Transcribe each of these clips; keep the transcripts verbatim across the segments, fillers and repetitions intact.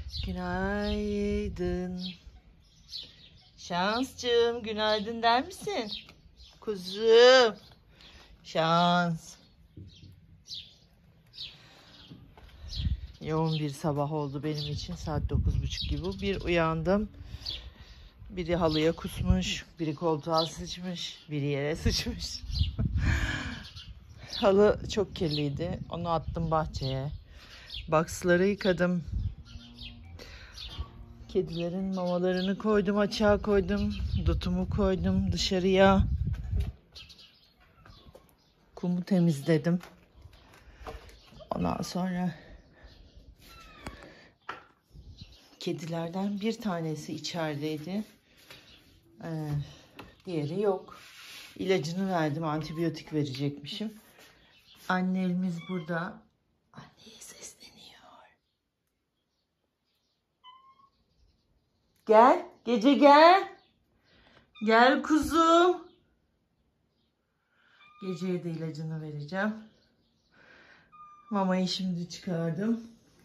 Günaydın. Şanscığım, günaydın der misin? Kuzum. Şans. Yoğun bir sabah oldu benim için. Saat dokuz buçuk gibi. Bir uyandım. Biri halıya kusmuş, biri koltuğa sıçmış, biri yere sıçmış. Halı çok kirliydi. Onu attım bahçeye. Box'ları yıkadım. Kedilerin mamalarını koydum, açığa koydum. Dutumu koydum dışarıya. Kumu temizledim. Ondan sonra kedilerden bir tanesi içerideydi. Ee, diğeri yok. İlacını verdim. Antibiyotik verecekmişim. Annemiz burada. Anneye sesleniyor. Gel. Gece gel. Gel kuzum. Geceye de ilacını vereceğim. Mamayı şimdi çıkardım.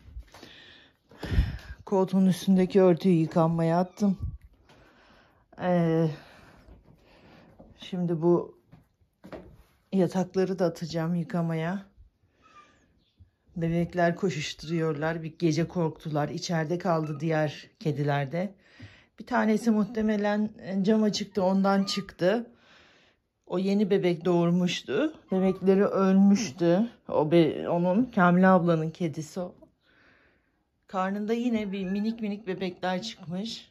Koltuğun üstündeki örtüyü yıkanmaya attım. Ee, şimdi bu yatakları da atacağım yıkamaya. Bebekler koşuşturuyorlar. Bir gece korktular. İçeride kaldı diğer kediler de. Bir tanesi muhtemelen cama çıktı, ondan çıktı. O yeni bebek doğurmuştu. Bebekleri ölmüştü. O be, onun Kamile ablanın kedisi o. Karnında yine bir minik minik bebekler çıkmış.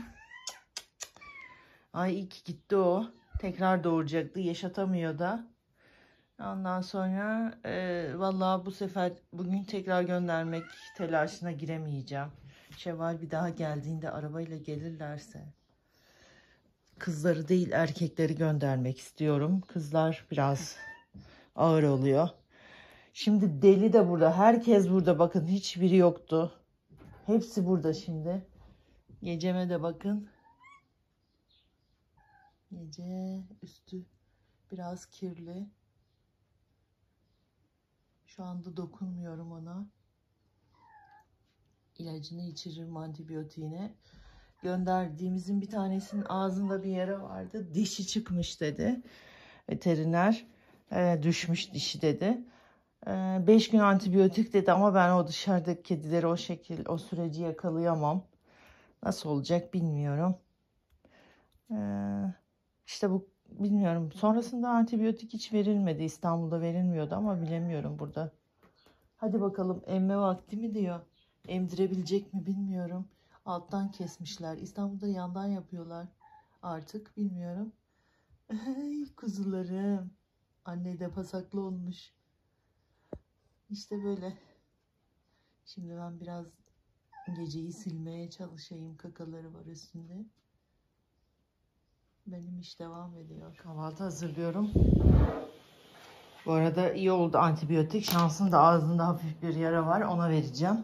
Ay iyi ki gitti o. Tekrar doğuracaktı. Yaşatamıyor da. Ondan sonra e, vallahi bu sefer bugün tekrar göndermek telaşına giremeyeceğim. Şevval bir daha geldiğinde arabayla gelirlerse kızları değil erkekleri göndermek istiyorum. Kızlar biraz ağır oluyor. Şimdi Deli de burada. Herkes burada. Bakın hiçbiri yoktu. Hepsi burada şimdi. Geceme de bakın. Gece üstü biraz kirli. Şu anda dokunmuyorum ona. İlacını içiririm, antibiyotiğine. Gönderdiğimizin bir tanesinin ağzında bir yara vardı. Dişi çıkmış dedi. Veteriner e, düşmüş dişi dedi. E, beş gün antibiyotik dedi ama ben o dışarıdaki kedileri o şekil, o süreci yakalayamam. Nasıl olacak bilmiyorum. E, işte bu bilmiyorum. Sonrasında antibiyotik hiç verilmedi. İstanbul'da verilmiyordu ama bilemiyorum burada. Hadi bakalım emme vakti mi diyor. Emdirebilecek mi bilmiyorum. Alttan kesmişler. İstanbul'da yandan yapıyorlar. Artık bilmiyorum. Ay kuzularım. Anne de pasaklı olmuş. İşte böyle. Şimdi ben biraz geceyi silmeye çalışayım. Kakaları var üstünde. Benim iş devam ediyor. Kahvaltı hazırlıyorum. Bu arada iyi oldu antibiyotik. Şansın da ağzında hafif bir yara var. Ona vereceğim.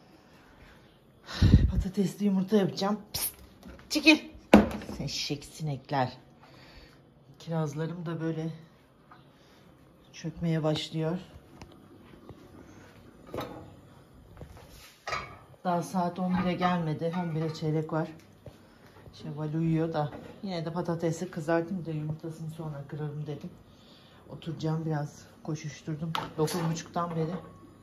Patatesli yumurta yapacağım. Pist, çekil. Eşek sinekler. Kirazlarım da böyle çökmeye başlıyor. Daha saat on bire gelmedi. on bire çeyrek var. Şevval uyuyor da. Yine de patatesi kızartayım da yumurtasını sonra kırarım dedim. Oturacağım biraz. Koşuşturdum. dokuz buçuktan beri.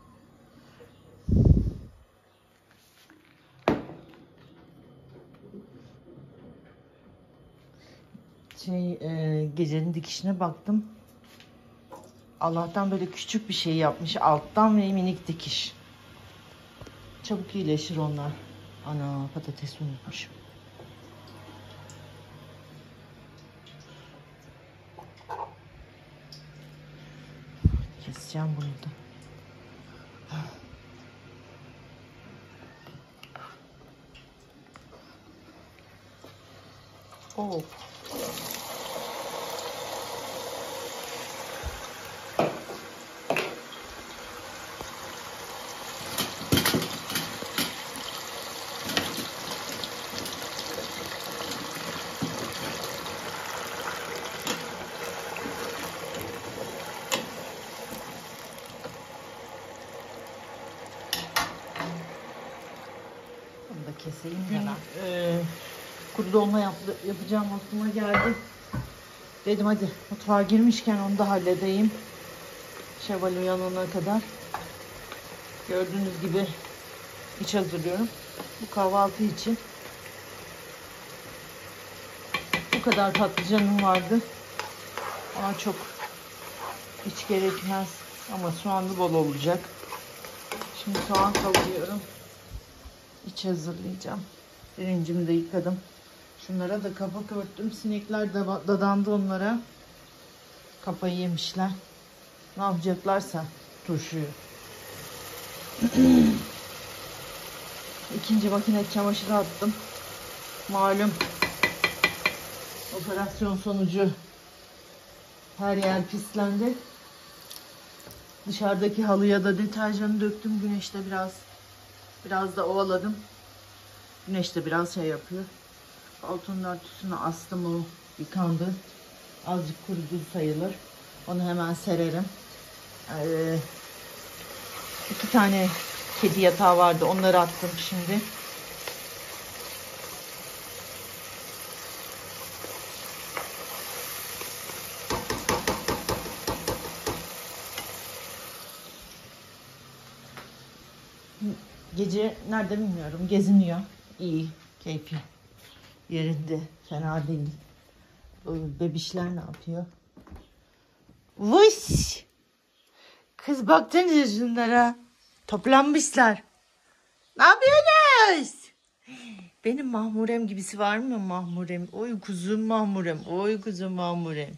Şey, e, gecenin dikişine baktım. Allah'tan böyle küçük bir şey yapmış. Alttan ve minik dikiş. Çabuk iyileşir onlar. Ana patates unutmuşum. Keseceğim bunu da. Oh. Bunu da keseyim Gün, hemen. e, kuru dolma yap, yapacağım aklıma geldi. Dedim hadi mutfağa girmişken onu da halledeyim. Şevval uyanana kadar. Gördüğünüz gibi iç hazırlıyorum. Bu kahvaltı için. Bu kadar patlıcanım vardı. Ama çok hiç gerekmez. Ama soğanlı bol olacak. Şimdi soğan kavuruyorum. İç hazırlayacağım. Pirincimi de yıkadım. Şunlara da kapak örttüm. Sinekler de dadandı onlara. Kafayı yemişler. Ne yapacaklarsa turşuyu. İkinci makine çamaşırı attım. Malum operasyon sonucu her yer pislendi. Dışarıdaki halıya da deterjanı döktüm. Güneşte biraz biraz da ovaladım. Güneşte biraz şey yapıyor. Koltuğun örtüsünü astım, o yıkandı. Azıcık kurudu sayılır. Onu hemen sererim. Ee, iki tane kedi yatağı vardı. Onları attım şimdi. Gece nerede bilmiyorum. Geziniyor. İyi. Keyfi yerinde. Fena değil. Bebişler ne yapıyor? Vış! Kız baktınız şunlara. Toplanmışlar. Ne yapıyorsunuz? Benim Mahmurem gibisi var mı Mahmurem? Oy kuzum Mahmurem. Oy kuzum Mahmurem.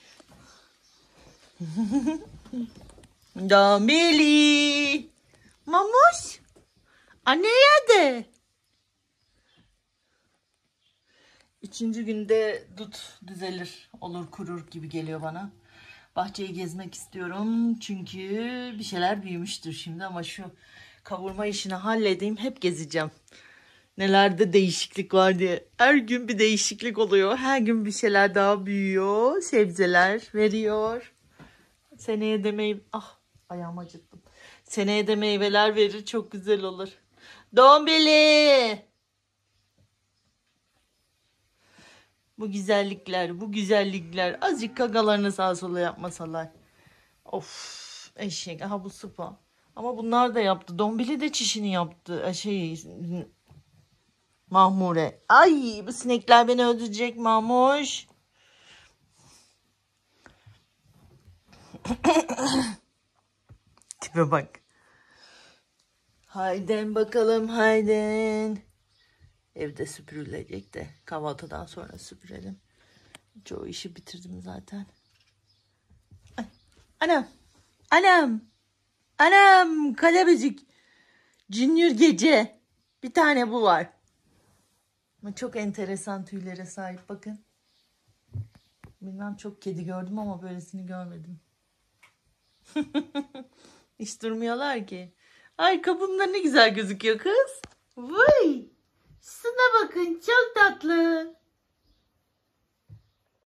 Domili. Mamuş. Anne yedi. Üçüncü günde dut düzelir. Olur kurur gibi geliyor bana. Bahçeyi gezmek istiyorum. Çünkü bir şeyler büyümüştür şimdi. Ama şu kavurma işini halledeyim. Hep gezeceğim. Nelerde değişiklik var diye. Her gün bir değişiklik oluyor. Her gün bir şeyler daha büyüyor. Sebzeler veriyor. Seneye de meyve... Ah ayağımı acıttım. Seneye de meyveler verir. Çok güzel olur. Dombili. Bu güzellikler, bu güzellikler. Azıcık gagalarını sağa sola yapmasalar. Of eşek. Aha bu sıpa. Ama bunlar da yaptı. Dombili de çişini yaptı. Şey... Mahmure. Ay bu sinekler beni öldürecek Mahmuş. Tipe bak. Hayden bakalım hayden. Evde süpürülecek de kahvaltıdan sonra süpürelim. Çoğu işi bitirdim zaten. Ay, anam. Anam. Anam. Kalebecik. Junior gece. Bir tane bu var. Ama çok enteresan tüylere sahip bakın. Bilmem çok kedi gördüm ama böylesini görmedim. Hiç durmuyorlar ki. Ay kapımda ne güzel gözüküyor kız. Vay. Şuna bakın çok tatlı.